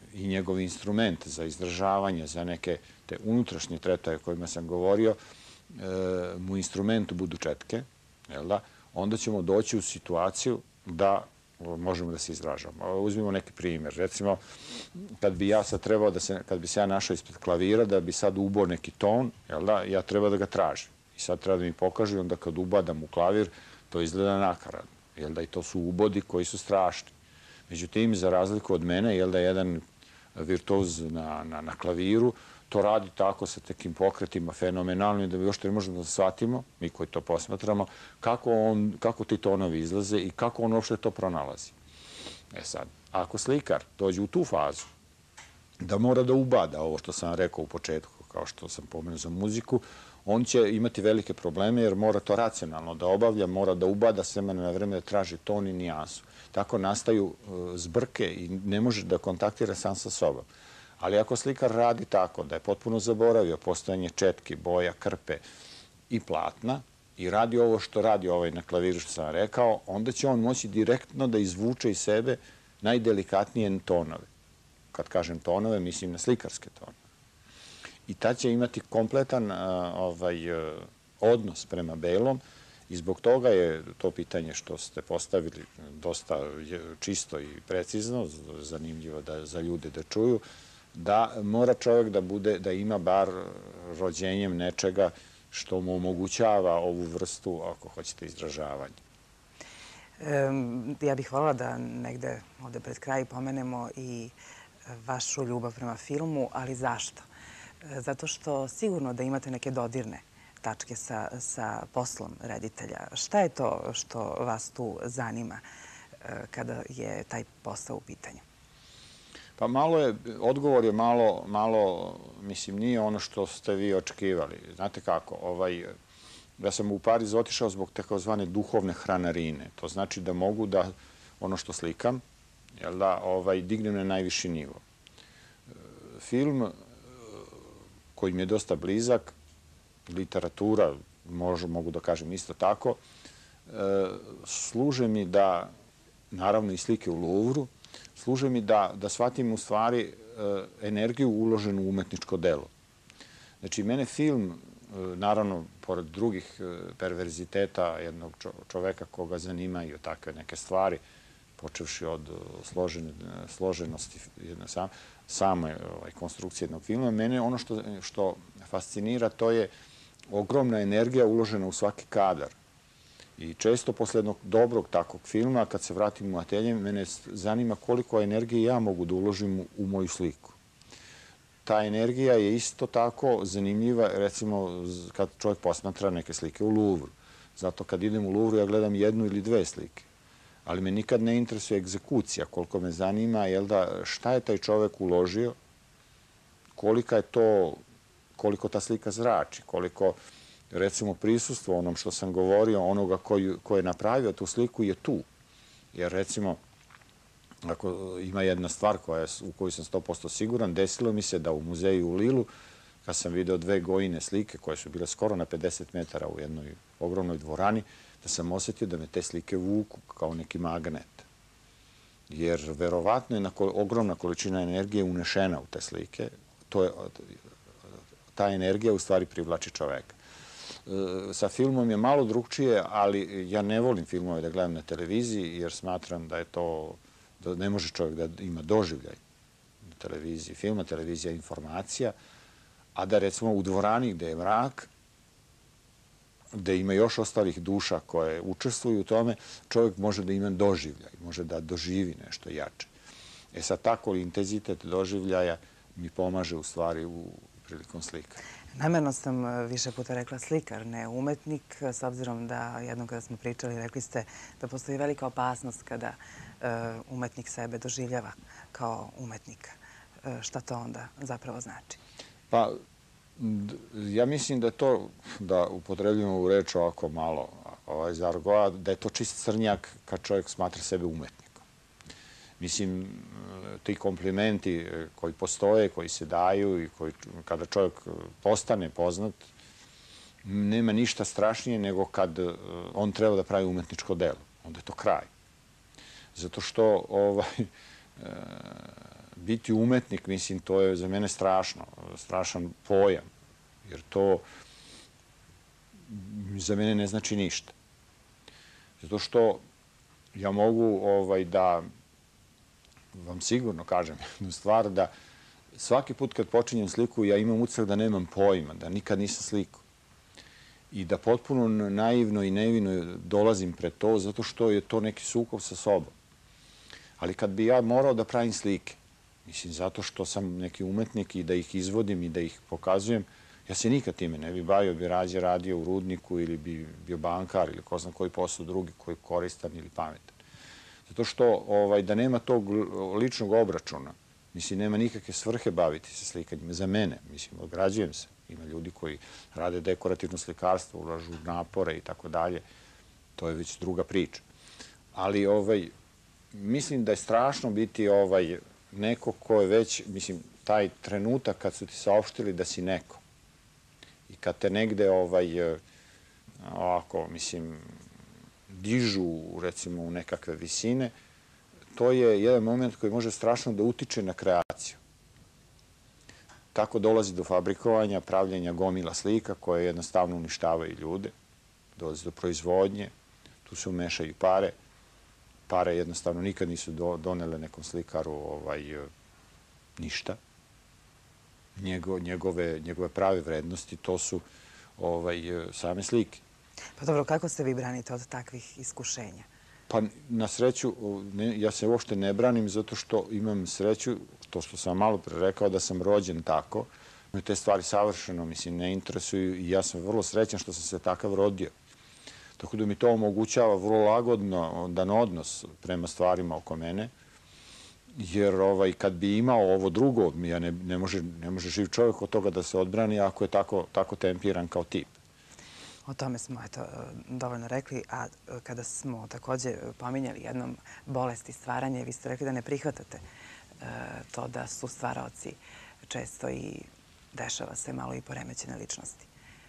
i njegov instrument za izdržavanje, za neke te unutrašnje tretaje o kojima sam govorio, mu instrumentu budu četke, onda ćemo doći u situaciju da možemo da se izražavamo. Uzmimo neki primjer. Recimo, kad bi ja sad trebao da se, kad bi se ja našao ispred klavira, da bi sad ubao neki ton, ja treba da ga tražim. I sad treba da mi pokaže, onda kad ubadam u klavir, to izgleda nakaradno. I to su ubodi koji su strašni. Međutim, za razliku od mene, jedan virtuoz na klaviru, to radi tako sa takim pokretima fenomenalnim da bi još ne možemo da shvatimo, mi koji to posmatramo, kako ti tonovi izlaze i kako on uopšte to pronalazi. E sad, ako slikar dođe u tu fazu da mora da ubada ovo što sam rekao u početku, kao što sam pomenuo za muziku, on će imati velike probleme jer mora to racionalno da obavlja, mora da ubada s vremena na vreme, da traži ton i nijansu. Tako nastaju zbrke i ne može da kontaktira sam sa sobom. Ali ako slikar radi tako da je potpuno zaboravio postojanje četki, boja, krpe i platna i radi ovo što radi ovaj na klaviru što sam rekao, onda će on moći direktno da izvuče iz sebe najdelikatnije tonove. Kad kažem tonove, mislim na slikarske tonove. I tad će imati kompletan odnos prema belom i zbog toga je to pitanje što ste postavili dosta čisto i precizno, zanimljivo za ljude da čuju, da mora čovjek da bude, da ima bar rođenjem nečega što mu omogućava ovu vrstu, ako hoćete, izražavanja. Ja bih voljela da negde ovde pred kraj pomenemo i vašu ljubav prema filmu, ali zašto? Zato što sigurno da imate neke dodirne tačke sa poslom reditelja. Šta je to što vas tu zanima kada je taj posao u pitanju? Pa malo je, odgovor je malo, malo, mislim, nije ono što ste vi očekivali. Znate kako, ja sam u Pariz otišao zbog takozvane duhovne hranarine. To znači da mogu da ono što slikam, da dignem na najviši nivo. Film koji mi je dosta blizak, literatura, mogu da kažem isto tako, služe mi da, naravno i slike u Louvru, služe mi da shvatim u stvari energiju uloženu u umetničko delo. Znači, mene film, naravno, pored drugih perverziteta jednog čoveka koga zanimaju takve neke stvari, počevši od složenosti same konstrukcije jednog filma, mene ono što fascinira to je ogromna energija uložena u svaki kadar. I često posle jednog dobrog takvog filma, kad se vratim u atelje, mene zanima koliko energije ja mogu da uložim u moju sliku. Ta energija je isto tako zanimljiva, recimo, kad čovjek posmatra neke slike u Louvru. Zato kad idem u Louvru, ja gledam jednu ili dve slike. Ali me nikad ne interesuje egzekucija, koliko me zanima, šta je taj čovjek uložio, kolika je to, koliko ta slika zrači, koliko, recimo, prisustvo onom što sam govorio, onoga ko je napravio tu sliku je tu. Jer, recimo, ako ima jedna stvar u koju sam sto posto siguran, desilo mi se da u muzeju u Lilu, kad sam video dve Gojine slike koje su bile skoro na pedeset metara u jednoj ogromnoj dvorani, da sam osjetio da me te slike vuku kao neki magnet. Jer verovatno je ogromna količina energije unešena u te slike. Ta energija u stvari privlači čoveka. Sa filmom je malo drugčije, ali ja ne volim filmove da gledam na televiziji jer smatram da je to, da ne može čovjek da ima doživljaj na televiziji. Filma, televizija je informacija, a da recimo u dvorani gde je mrak, gde ima još ostalih duša koje učestvuju u tome, čovjek može da ima doživljaj, može da doživi nešto jače. E sad, tako intenzitet doživljaja mi pomaže u stvari u prilikom slika. Namerno sam više puta rekla slikar, ne umetnik, s obzirom da jednom kada smo pričali, rekli ste da postoji velika opasnost kada umetnik sebe doživljava kao umetnika. Šta to onda zapravo znači? Pa, ja mislim da je to, da upotrebljamo u reč ovako malo iz argoa, da je to čist crnjak kad čovjek smatra sebe umetnikom. Mislim, ti komplimenti koji postoje, koji se daju i kada čovjek postane poznat, nema ništa strašnije nego kad on treba da pravi umetničko delo. Onda je to kraj. Zato što biti umetnik, mislim, to je za mene strašno, strašan pojam, jer to za mene ne znači ništa. Zato što ja mogu da vam sigurno kažem jednu stvar, da svaki put kad počinjem sliku ja imam utisak da nemam pojma, da nikad nisam slikao. I da potpuno naivno i nevino dolazim pred to, zato što je to neki sukob sa sobom. Ali kad bi ja morao da pravim slike, mislim, zato što sam neki umetnik i da ih izvodim i da ih pokazujem, ja se nikad time ne bi bavio, bi rađe radio u rudniku ili bi bio bankar ili ko znam koji posao drugi koji je koristan ili pametan. Zato što da nema tog ličnog obračuna, mislim, nema nikakve svrhe baviti se slikanjem. Za mene, mislim, ograđujem se. Ima ljudi koji rade dekorativno slikarstvo, ulažu napore i tako dalje. To je već druga priča. Ali mislim da je strašno biti neko ko je već, mislim, taj trenutak kad su ti saopštili da si neko i kad te negde ovako, mislim, dižu, recimo, u nekakve visine, to je jedan moment koji može strašno da utiče na kreaciju. Tako dolazi do fabrikovanja, pravljenja gomila slika koje jednostavno uništavaju ljude, dolazi do proizvodnje, tu se umešaju pare. Pare jednostavno nikad nisu donele nekom slikaru ništa. Njegove prave vrednosti, to su same slike. Pa dobro, kako se vi branite od takvih iskušenja? Pa na sreću, ja se uopšte ne branim zato što imam sreću, to što sam malo pre rekao, da sam rođen tako. Me te stvari savršeno, mislim, ne interesuju i ja sam vrlo srećan što sam se takav rodio. Tako da mi to omogućava vrlo lagodan odnos prema stvarima oko mene, jer kad bi imao ovo drugo, ne može živ čovjek od toga da se odbrani ako je tako tempiran kao tip. O tome smo dovoljno rekli, a kada smo također pominjali jednom bolest i stvaranje, vi ste rekli da ne prihvatate to da su stvaraoci često i dešava se malo i poremećene ličnosti.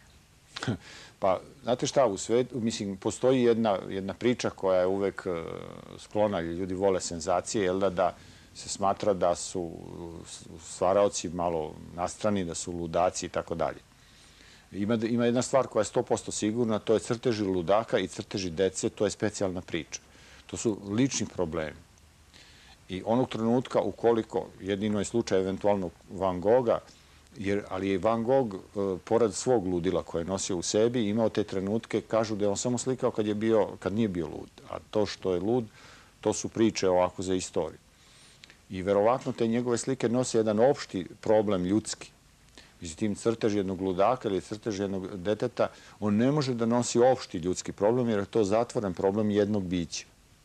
Pa, znate šta, u svetu, mislim, postoji jedna priča koja je uvek sklona, ljudi vole senzacije, jel da, da se smatra da su stvaraoci malo nastrani, da su ludaci i tako dalje. Ima jedna stvar koja je sto posto sigurna, to je crteži ludaka i crteži dece, to je specijalna priča. To su lični problemi. I onog trenutka, ukoliko, jedino je slučaj eventualno Van Gogha, ali je Van Gogh, pored svog ludila koje je nosio u sebi, imao te trenutke, kažu da je on samo slikao kad nije bio lud. A to što je lud, to su priče ovako za istoriju. I verovatno te njegove slike nose jedan opšti problem ljudski. Međutim, crtež jednog ludaka ili crtež jednog deteta, on ne može da nosi opšti ljudski problem, jer je to zatvoren problem jednog bića.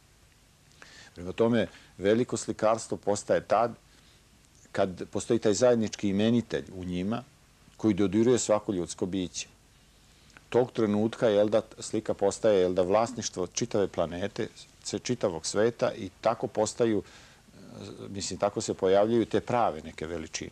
Prema tome, veliko slikarstvo postaje tad kad postoji taj zajednički imenitelj u njima koji dodiruje svako ljudsko biće. Tog trenutka slika postaje vlasništvo čitave planete, čitavog sveta i tako postaju, mislim, tako se pojavljaju te prave neke veličine.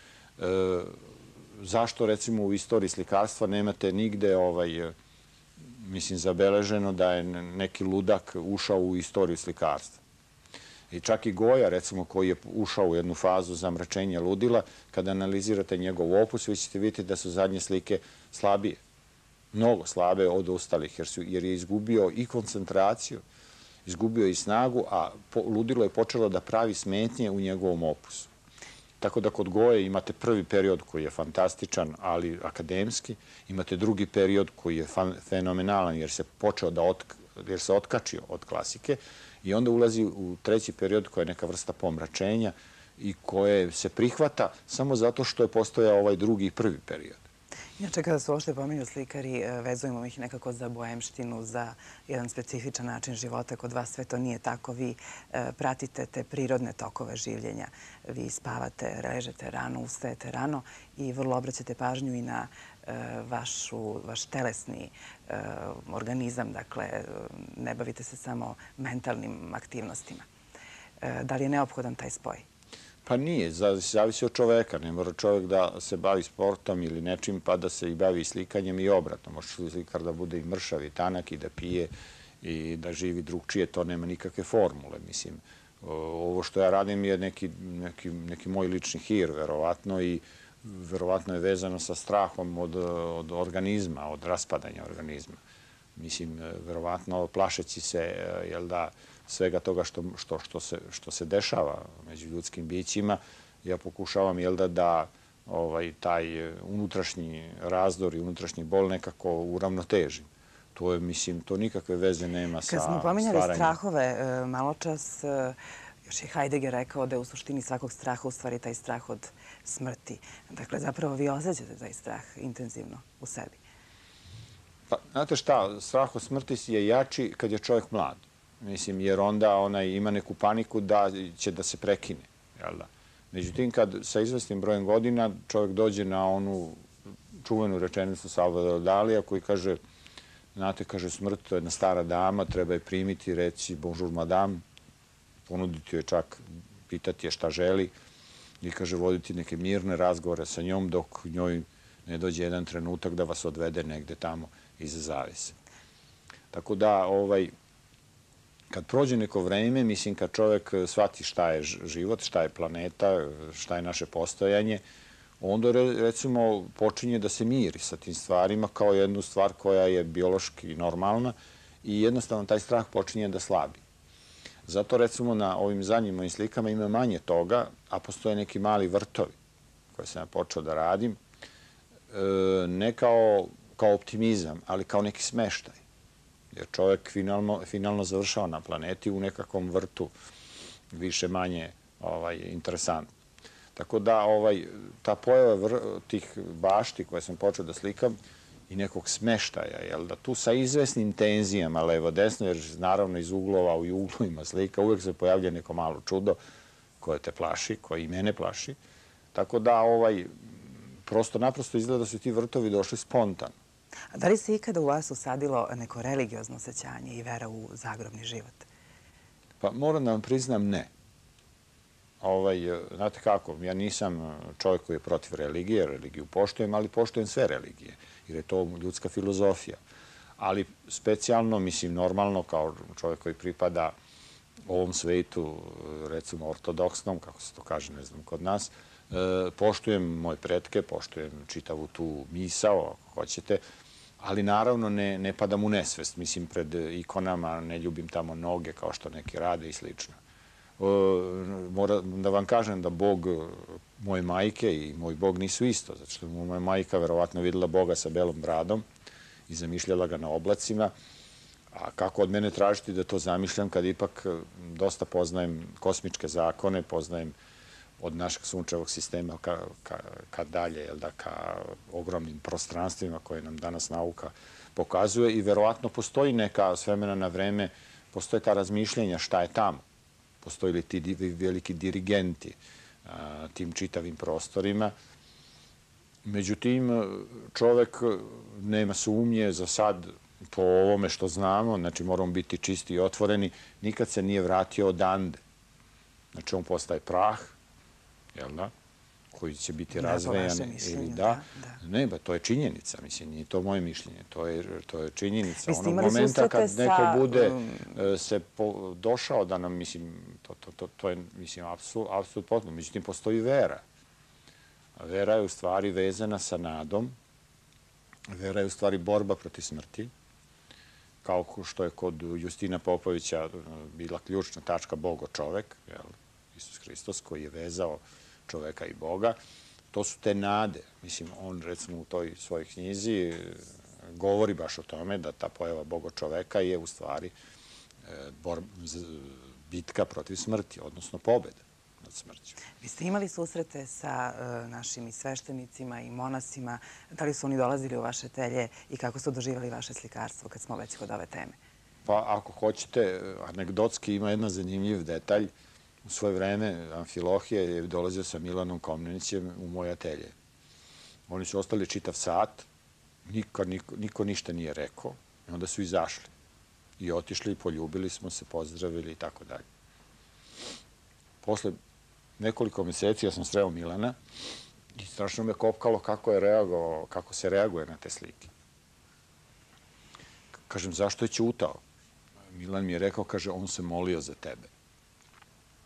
Zašto, recimo, u istoriji slikarstva nemate nigde, mislim, zabeleženo da je neki ludak ušao u istoriju slikarstva? I čak i Goja, recimo, koji je ušao u jednu fazu zamračenja ludila, kada analizirate njegov opus, vi ćete vidjeti da su zadnje slike slabije. Mnogo slabe od ostalih, jer je izgubio i koncentraciju, izgubio i snagu, a ludilo je počelo da pravi smetnje u njegovom opusu. Tako da kod Goje imate prvi period koji je fantastičan, ali akademski, imate drugi period koji je fenomenalan jer se počeo da jer se otkačio od klasike i onda ulazi u treći period koji je neka vrsta pomračenja i koje se prihvata samo zato što je postojao ovaj drugi i prvi period. Inače, kada su uopšte pominju slikari, vezujemo ih nekako za boemštinu, za jedan specifičan način života. Kod vas sve to nije tako. Vi pratite te prirodne tokove življenja. Vi spavate, režete rano, ustajete rano i vrlo obraćate pažnju i na vaš telesni organizam. Dakle, ne bavite se samo mentalnim aktivnostima. Da li je neophodan taj spoj? Pa nije, zavisi od čoveka. Ne mora čovek da se bavi sportom ili nečim pa da se i bavi slikanjem i obratno. Može slikar da bude i mršav i tanak i da pije i da živi drugčije. To nema nikakve formule. Mislim, Ovo što ja radim je neki, neki, neki moj lični hir, verovatno, i verovatno je vezano sa strahom od, od organizma, od raspadanja organizma. Mislim, verovatno plašeći se, jel da, svega toga što, što, što, se, što se dešava među ljudskim bićima, ja pokušavam, jel da, da ovaj, taj unutrašnji razdor i unutrašnji bol nekako uravnotežim. To je, mislim, to nikakve veze nema sa stvaranjem. Kad smo pominjali strahove, malo čas, još je Heidegger rekao da je u suštini svakog straha u stvari taj strah od smrti. Dakle, zapravo vi osjećate taj strah intenzivno u sebi. Pa, znate šta, strah od smrti je jači kad je čovjek mlad. Mislim, jer onda onaj ima neku paniku da će da se prekine. Jel da? Međutim, kad sa izvesnim brojem godina čovjek dođe na onu čuvenu rečenicu Salvadora Dalija koji kaže, znate, kaže, smrt, to je jedna stara dama, treba je primiti, reći bonjour madame, ponuditi joj čak, pitati je šta želi i, kaže, voditi neke mirne razgovore sa njom dok njoj ne dođe jedan trenutak da vas odvede negde tamo iza zavese. Tako da, ovaj, kad prođe neko vreme, mislim, kad čovjek shvati šta je život, šta je planeta, šta je naše postojanje, onda, recimo, počinje da se miri sa tim stvarima kao jednu stvar koja je biološki normalna i jednostavno taj strah počinje da slabi. Zato, recimo, na ovim zadnjim mojim slikama ima manje toga, a postoje neki mali vrtovi koje sam ja počeo da radim, ne kao, kao optimizam, ali kao neki smeštaj. Jer čovjek finalno, finalno završava na planeti u nekakvom vrtu više manje ovaj, interesantno. Tako da ovaj, ta pojava vr, tih bašti koje sam počeo da slikam i nekog smeštaja, jel da tu sa izvesnim tenzijama levo-desno, jer naravno iz uglova u uglovima slika uvijek se pojavlja neko malo čudo koje te plaši, koje i mene plaši. Tako da ovaj, prosto naprosto izgleda da su ti vrtovi došli spontano. A da li se ikada u vas usadilo neko religiozno osjećanje i vera u zagrobni život? Pa moram da vam priznam ne. Ovaj, znate kako, ja nisam čovjek koji je protiv religije, religiju poštujem, ali poštujem sve religije, jer je to ljudska filozofija. Ali specijalno, mislim, normalno, kao čovjek koji pripada ovom svetu, recimo ortodoksnom, kako se to kaže, ne znam, kod nas, poštujem moje pretke, poštujem čitavu tu misao, ako hoćete, ali naravno ne, ne padam u nesvest. Mislim, pred ikonama ne ljubim tamo noge kao što neki rade i slično. Moram da vam kažem da Bog moje majke i moj Bog nisu isto, zato što moja majka verovatno videla Boga sa belom bradom i zamišljala ga na oblacima, a kako od mene tražiti da to zamišljam kad ipak dosta poznajem kosmičke zakone, poznajem od našeg sunčevog sistema ka, ka, ka dalje, jel da, ka ogromnim prostranstvima koje nam danas nauka pokazuje i verovatno postoji neka s vremena na vreme, postoje ta razmišljenja šta je tamo. Postoji li ti veliki dirigenti a, tim čitavim prostorima. Međutim, čovek nema sumnje za sad po ovome što znamo, znači moramo biti čisti i otvoreni, nikad se nije vratio odande. Znači on postaje prah, jel da, koji će biti razvejan ili da. Ne, ba, to je činjenica, mislim, nije to moje mišljenje, to je, to je činjenica. Onog momenta kad neko bude se po, došao da nam, mislim, to, to, to, to je, mislim, apsolutno potpuno. Međutim, postoji vera. Vera je u stvari vezana sa nadom, vera je u stvari borba protiv smrti, kao što je kod Justina Popovića bila ključna tačka Bogo čovek, jel, Isus Hristos, koji je vezao čoveka i Boga. To su te nade. Mislim, on recimo u toj svojoj knjizi govori baš o tome da ta pojava Boga čoveka je u stvari bitka protiv smrti, odnosno pobjeda nad smrću. Vi ste imali susrete sa našim i sveštenicima i monasima. Da li su oni dolazili u vaše telje i kako su doživjeli vaše slikarstvo kad smo već kod ove teme? Pa ako hoćete, anegdotski ima jedan zanimljiv detalj. U svoje vreme Amfilohije je dolazio sa Milanom Komnenićem u moj atelje. Oni su ostali čitav sat, niko, niko, niko ništa nije rekao i onda su izašli. I otišli, poljubili smo se, pozdravili i tako dalje. Posle nekoliko mjeseci ja sam sreo Milana i strašno me kopkalo kako je reagovao, kako se reaguje na te slike. Kažem, zašto je ćutao? Milan mi je rekao, kaže, on se molio za tebe.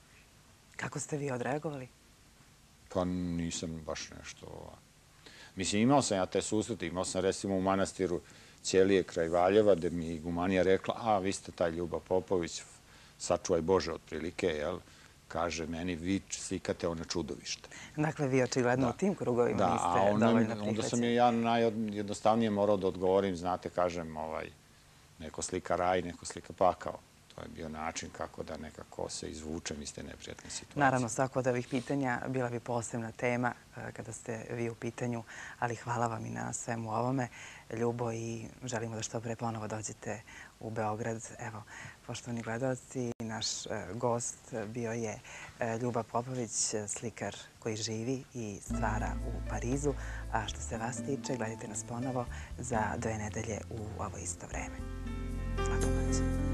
Kako ste vi odreagovali? Pa nisam baš nešto... Mislim, imao sam ja te susrete, imao sam recimo u manastiru Ćelije kraj Valjeva, gde mi je igumanija rekla, a vi ste taj Ljuba Popović, sačuvaj Bože otprilike, jel? Kaže meni, vi slikate ona čudovište. Dakle, vi očigledno u tim krugovima niste dovoljno prihvaćeni. Onda sam je ja najjednostavnije morao da odgovorim, znate, kažem, neko slika raj, neko slika pakao. To je bio način kako da nekako se izvučem iz te neprijatne situacije. Naravno, svako od ovih pitanja bila bi posebna tema kada ste vi u pitanju, ali hvala vam i na svemu ovome, Ljubo, i želimo da što pre ponovo dođete u Beograd. Evo, poštovani gledalci, naš gost bio je Ljuba Popović, slikar koji živi i stvara u Parizu. A što se vas tiče, gledajte nas ponovo za dve nedelje u ovo isto vreme. Laku noć.